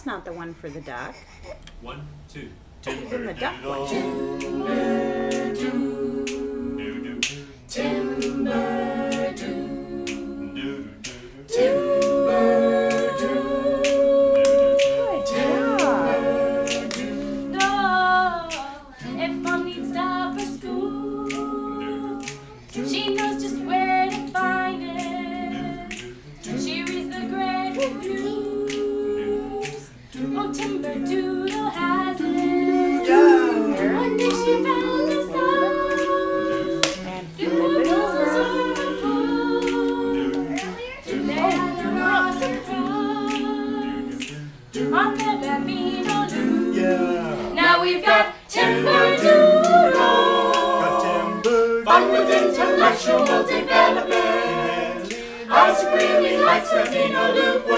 that's not the one for the duck. 1, 2. Even the duck one. Timberdoodle, Timberdoodle, Timberdoodle. If mom needs stuff for school, she knows just where to find it. She reads the great reviews. Oh, Timberdoodle has it. One day she found a song, and Doodles was horrible. They had an awesome prize on their Bambino Loo. Now we've got Timberdoodle, fun with intellectual development. Ice cream, he likes Bambino Loo.